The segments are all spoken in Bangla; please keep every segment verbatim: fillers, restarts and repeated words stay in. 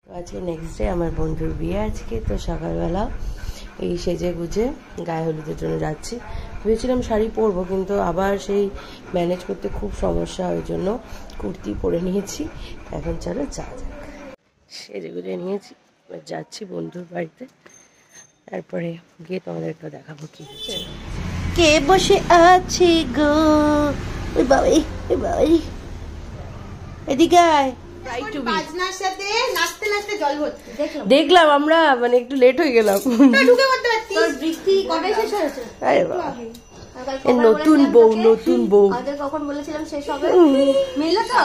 আজকে নেক্সট ডে আমার বন্ধুর বিয়ে আজকে, তো সকালবেলা এই সেজে গুজে গায়ে হলুদের জন্য যাচ্ছি। ভেবেছিলাম শাড়ি পরবো, কিন্তু আবার সেই ম্যানেজ করতে খুব সমস্যা, ওই জন্য কুর্তি পরে নিয়েছি। এখন চলো যা যাক, সেজে গুজে নিয়েছি, এবার যাচ্ছি বন্ধুর বাড়িতে, তারপরে গিয়ে তোমাদেরকে দেখাবো কি হচ্ছে। কে বসে আছে গো, ওই বাবাই ওই বাবাই, এদিকে আয়। দেখলাম আমরা, মানে একটু লেট হয়ে গেলাম। নতুন বউ নতুন বউ কখন বলেছিলাম শেষ হবে, মিলে তো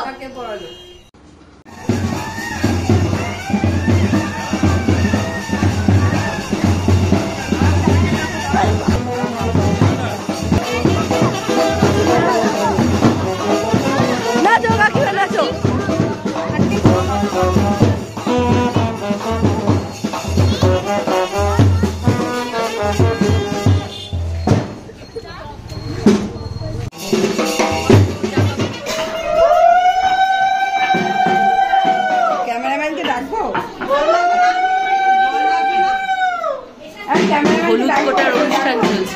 নাচো কাকিমা নাচো। হলুদ কোটার অনুষ্ঠান চলছে।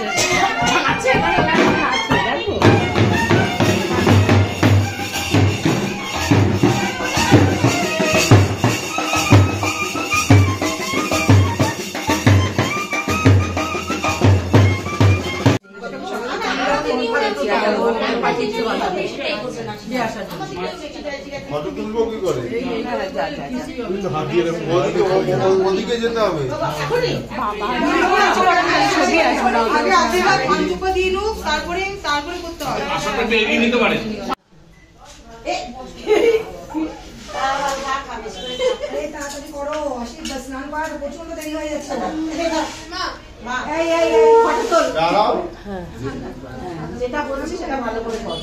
যেটা বলেছি সেটা ভালো করে কর।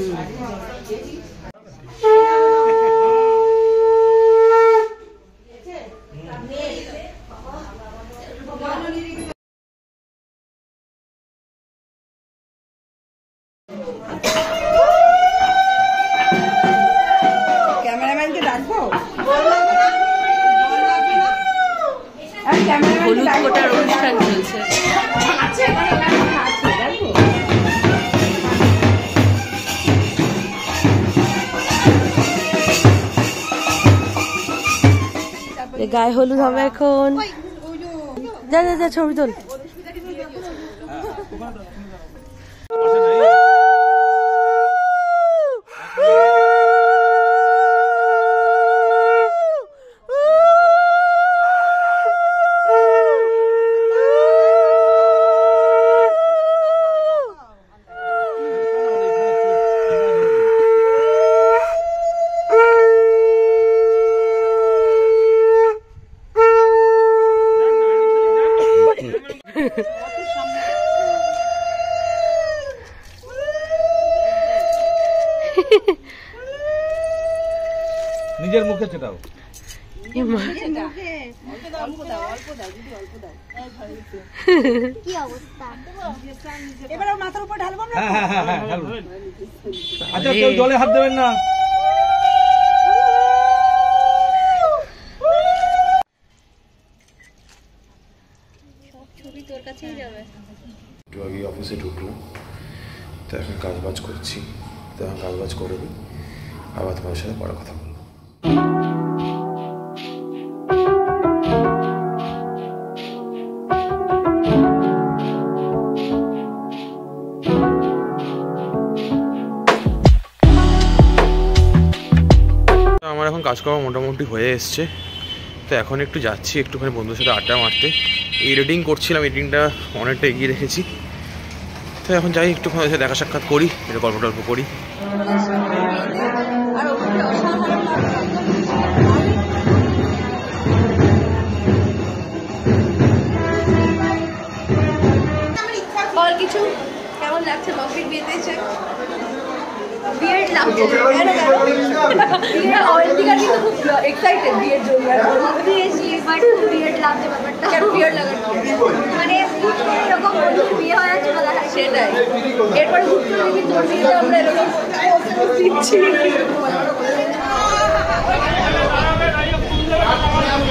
ক্যামেরাম্যানকে ডাকবো, হলুদ কোটার অনুষ্ঠান চলছে। গায়ে হলুদ হবে এখন, যা যা যা ছবি তোল। নিজের মুখে চেটাও। কি অবস্থা, এবার মাথার উপর ঢালবো আমরা। হ্যাঁ হ্যাঁ হ্যাঁ ঢালবো। আচ্ছা কেউ জলে হাত দেবেন না। ছবি তোর কাছেই যাবে। একটু আগে অফিসে ঢুকলাম, তো এখন কাজ বাজ করছি, তো এখন কাজ বাজ করে দিই, আবার তোমার সাথে পরে কথা বলবো। আমার এখন কাজ করা মোটামুটি হয়ে এসছে, তো এখন একটু যাচ্ছি একটুখানি বন্ধুদের সাথে আড্ডা মারতে। এডিটিং করছিলাম, এডিটিংটা অনেকটা এগিয়ে রেখেছি, তো এখন যাই একটুখানি সাথে দেখা সাক্ষাৎ করি, এটা গল্প টল্প করি। বল কিছু, কেমন লাগছে লকেট বিয়েতে এসে? বিয়ের লাগছে, অলরেডি খুব এক্সাইটেড বিয়ের জন্য। অবভিয়াসলি বাট বিয়ের লাগছে ব্যাপারটা। কেন বিয়ের লাগার মানে এরকম বিয়ে হয়ে যাচ্ছে না, সেটাই। এরপরে হুট করে দেখি তোর বিয়েতে আমরা এরকম দিচ্ছি।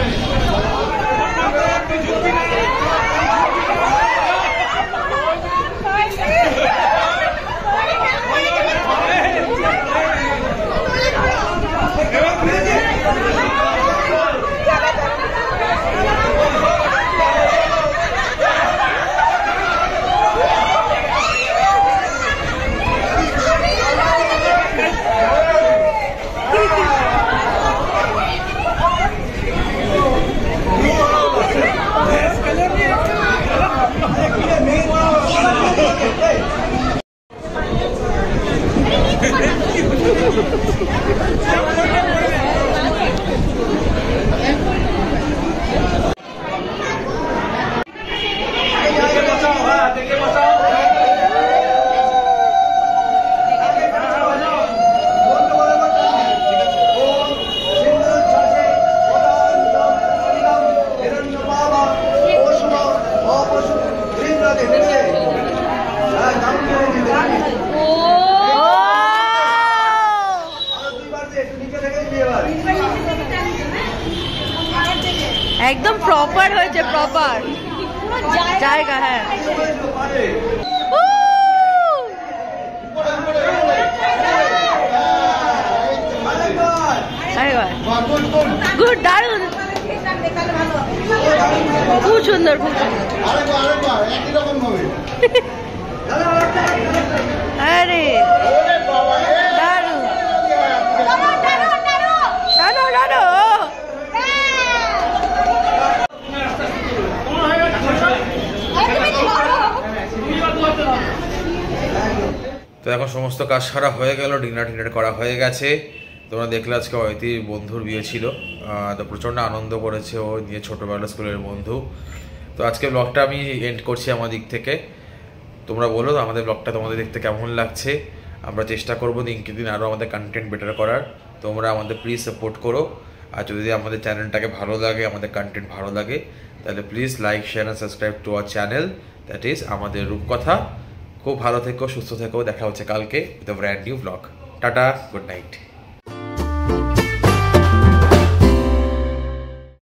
একদম প্রপার হয়েছে, প্রপার জায়গা। হ্যাঁ গুড, দারুন, খুব সুন্দর, খুব আরে দারুন, দারুন দারুন। তো এখন সমস্ত কাজ সারা হয়ে গেল, ডিনার টিনার করা হয়ে গেছে। তোমরা দেখলে আজকে অয়তির বন্ধুর বিয়ে ছিল, তো প্রচণ্ড আনন্দ করেছে ও নিয়ে, ছোটোবেলা স্কুলের বন্ধু। তো আজকে ব্লগটা আমি এন্ড করছি আমার দিক থেকে। তোমরা বলো আমাদের ব্লগটা তোমাদের দেখতে কেমন লাগছে। আমরা চেষ্টা করবো দিনকে দিন আরও আমাদের কন্টেন্ট বেটার করার। তোমরা আমাদের প্লিজ সাপোর্ট করো। আর যদি আমাদের চ্যানেলটাকে ভালো লাগে, আমাদের কন্টেন্ট ভালো লাগে, তাহলে please like, share and subscribe to our channel, that is আমাদের রূপকথা। খুব ভালো থেকো, সুস্থ থেকো, দেখা হচ্ছে কালকে with a brand new blog. Tata, good night.